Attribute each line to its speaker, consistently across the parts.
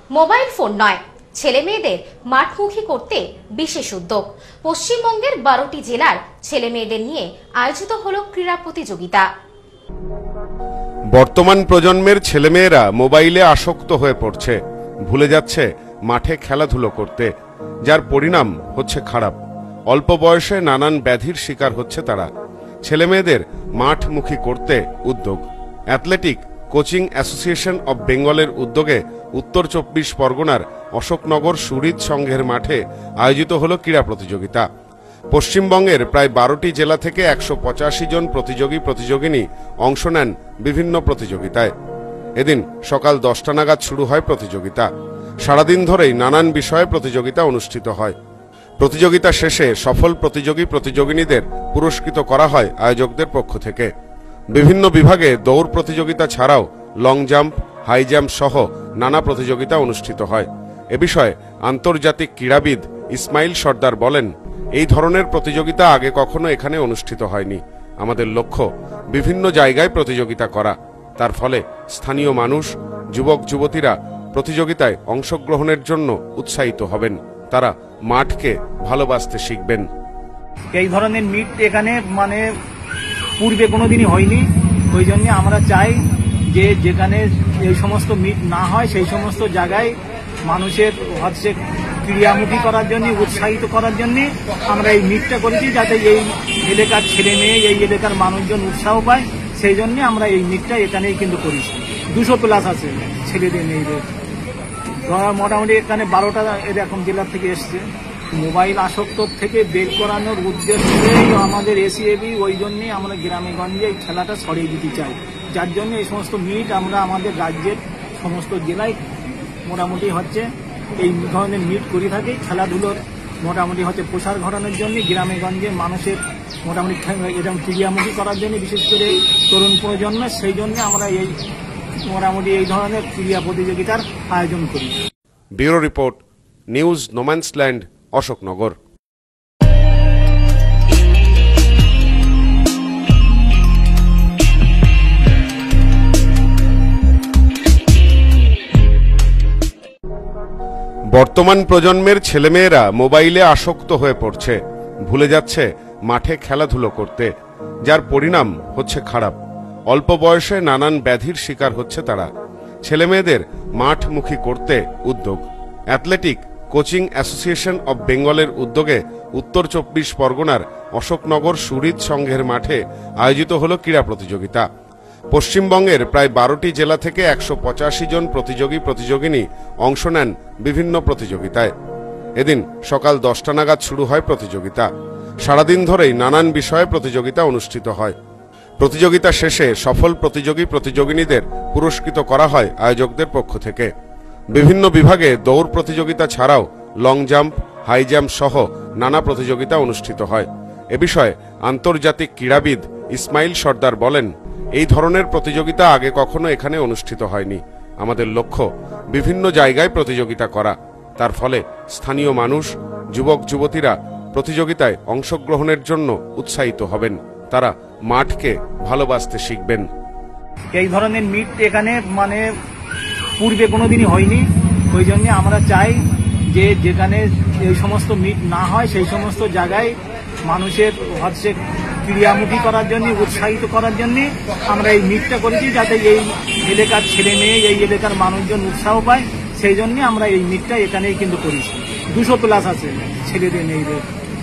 Speaker 1: Mobile phone নয়, ছেলে মেয়েদের মাঠমুখী করতে বিশেষ উদ্যোগ। পশ্চিমবঙ্গের 12টি জেলার ছেলে মেয়েদের নিয়ে আয়োজিত হলো ক্রীড়া প্রতিযোগিতা।
Speaker 2: বর্তমান প্রজন্মের ছেলেমেয়েরা মোবাইলে আসক্ত হয়ে পড়ছে, ভুলে যাচ্ছে মাঠে খেলাধুলো করতে, যার পরিণাম হচ্ছে খারাপ। অল্প বয়সে নানান ব্যাধির শিকার হচ্ছে তারা। ছেলেমেয়েদের মাঠমুখী করতে উদ্যোগ। অ্যাথলেটিক কোচিং অ্যাসোসিয়েশন অব বেঙ্গলের উদ্যোগে উত্তর 24 পরগনার অশোকনগর সুহৃদ সংঘের মাঠে আয়োজিত হল ক্রীড়া প্রতিযোগিতা। পশ্চিমবঙ্গের প্রায় 12টি জেলা থেকে 185 জন প্রতিযোগিনী অংশ নেন বিভিন্ন প্রতিযোগিতায়। এদিন সকাল 10টা নাগাদ শুরু হয় প্রতিযোগিতা। সারাদিন ধরেই নানান বিষয়ে প্রতিযোগিতা অনুষ্ঠিত হয়। প্রতিযোগিতা শেষে সফল প্রতিযোগিনীদের পুরস্কৃত করা হয় আয়োজকদের পক্ষ থেকে। বিভিন্ন বিভাগে দৌড় প্রতিযোগিতা ছাড়াও লং জাম্প, হাই জাম্প সহ নানা প্রতিযোগিতা অনুষ্ঠিত হয়। এ বিষয়ে আন্তর্জাতিক ক্রীড়াবিদ ইসমাইল সর্দার বলেন, এই ধরনের প্রতিযোগিতা আগে কখনো এখানে অনুষ্ঠিত হয়নি। আমাদের লক্ষ্য বিভিন্ন জায়গায় প্রতিযোগিতা করা। তার ফলে স্থানীয় মানুষ, যুবক যুবতীরা প্রতিযোগিতায় অংশগ্রহণের জন্য উৎসাহিত হবেন। তারা মাঠকে ভালোবাসতে শিখবেন।
Speaker 3: এই ধরনের মিট এখানে পূর্বে কোনোদিনই হয়নি। ওই জন্য আমরা চাই যে যেখানে এই সমস্ত মিট না হয় সেই সমস্ত জায়গায় মানুষের ক্রীড়ামুখী করার জন্য, উৎসাহিত করার জন্য আমরা এই মিটটা করেছি, যাতে এই এলাকার ছেলে মেয়ে, এই এলাকার মানুষজন উৎসাহ পায়। সেই জন্য আমরা এই মিটটা এখানেই কিন্তু করেছি। 200+ আছে ছেলেদের মেয়েদের। মোটামুটি এখানে 12টা এরকম জেলার থেকে এসছে। মোবাইল আসক্ত থেকে বের করানোর উদ্দেশ্যেই আমাদের এসিএবি, ওই জন্যই আমরা গ্রামে গঞ্জে এই খেলাটা ছড়িয়ে দিতে চাই। যার জন্য এই সমস্ত মিট আমরা আমাদের রাজ্যের সমস্ত জেলায় মোটামুটি এই ধরনের মিট করে থাকি। খেলাধুলোর মোটামুটি প্রসার ঘটানোর জন্য, গ্রামে গঞ্জে মানুষের মোটামুটি এরকম ক্রীড়ামুখী করার জন্য, বিশেষ করে তরুণ প্রজন্ম। সেই জন্য আমরা এই মোটামুটি এই ধরনের ক্রীড়া প্রতিযোগিতার আয়োজন করি।
Speaker 2: Bureau report, news no man's land, Ashoknagar. বর্তমান প্রজন্মের ছেলেমেয়েরা মোবাইলে আসক্ত হয়ে পড়ছে, ভুলে যাচ্ছে মাঠে খেলাধুলো করতে, যার পরিণাম হচ্ছে খারাপ। অল্প বয়সে নানান ব্যাধির শিকার হচ্ছে তারা। ছেলেমেয়েদের মাঠমুখী করতে উদ্যোগ। অ্যাথলেটিক কোচিং অ্যাসোসিয়েশন অব বেঙ্গলের উদ্যোগে উত্তর 24 পরগনার অশোকনগর সুহৃদ সংঘের মাঠে আয়োজিত হল ক্রীড়া প্রতিযোগিতা। পশ্চিমবঙ্গের প্রায় 12টি জেলা থেকে 185 জন প্রতিযোগিনী অংশ নেন বিভিন্ন প্রতিযোগিতায়। এদিন সকাল 10টা নাগাদ শুরু হয় প্রতিযোগিতা। সারাদিন ধরেই নানান বিষয়ে প্রতিযোগিতা অনুষ্ঠিত হয়। প্রতিযোগিতা শেষে সফল প্রতিযোগিনীদের পুরস্কৃত করা হয় আয়োজকদের পক্ষ থেকে। বিভিন্ন বিভাগে দৌড় প্রতিযোগিতা ছাড়াও লং জাম্প, হাই জাম্প সহ নানা প্রতিযোগিতা অনুষ্ঠিত হয়। এ বিষয়ে আন্তর্জাতিক ক্রীড়াবিদ ইসমাইল সর্দার বলেন, এই ধরনের প্রতিযোগিতা আগে কখনো এখানে অনুষ্ঠিত হয়নি। আমাদের লক্ষ্য বিভিন্ন জায়গায় প্রতিযোগিতা করা। তার ফলে স্থানীয় মানুষ, যুবক যুবতীরা প্রতিযোগিতায় অংশগ্রহণের জন্য উৎসাহিত হবেন। তারা মাঠকে ভালোবাসতে শিখবেন।
Speaker 3: এই ধরনের মিট এখানে পূর্বে কোনোদিনই হয়নি। ওই জন্য আমরা চাই যে যেখানে এই সমস্ত মিট না হয় সেই সমস্ত জায়গায় মানুষের ক্রীড়ামুখী করার জন্য, উৎসাহিত করার জন্য আমরা এই মিটটা করেছি, যাতে এই এলাকার ছেলে মেয়ে, এই এলাকার মানুষজন উৎসাহ পায়। সেই জন্য আমরা এই মিটটা এখানেই কিন্তু করেছি। 200+ আছে ছেলেদের মেয়েদের।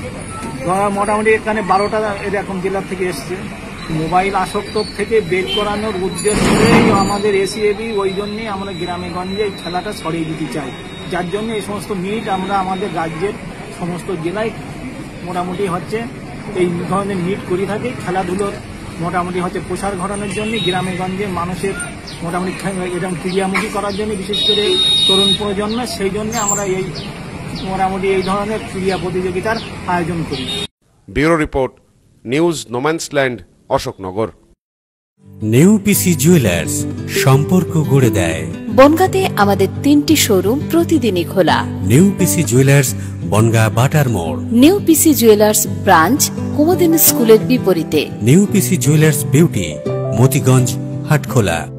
Speaker 3: মোটামুটি এখানে 12টা এরকম জেলার থেকে এসছে। মোবাইল আসক্ত থেকে বের করানোর উদ্দেশ্যেই আমাদের এসিএবি, ওই জন্যই আমরা গ্রামে গঞ্জে এই খেলাটা ছড়িয়ে দিতে চাই। যার জন্য এই সমস্ত মিট আমরা আমাদের রাজ্যের সমস্ত জেলায় মোটামুটি এই ধরনের মিট করে থাকি। খেলাধুলোর মোটামুটি প্রসার ঘটানোর জন্য, গ্রামে গঞ্জে মানুষের মোটামুটি এরকম ক্রীড়ামুখী করার জন্য, বিশেষ করে তরুণ প্রজন্ম। সেই জন্য আমরা মোটামুটি এই ধরনের ক্রীড়া প্রতিযোগিতার আয়োজন করি।
Speaker 2: Bureau report, news no man's land, Ashoknagar.
Speaker 4: নেউপিসি জুয়েলার্স, সম্পর্ক গড়ে দেয়।
Speaker 5: বনগাঁতে আমাদের 3টি শোরুম প্রতিদিনই খোলা।
Speaker 4: নেউপিসি জুয়েলার্স, বনগাঁ বাটার মোড়।
Speaker 5: নেউপিসি জুয়েলার্স ব্রাঞ্চ কুমুদিনী স্কুলের বিপরীতে।
Speaker 4: নেউপিসি জুয়েলার্স বিউটি, মতিগঞ্জ, হাটখোলা।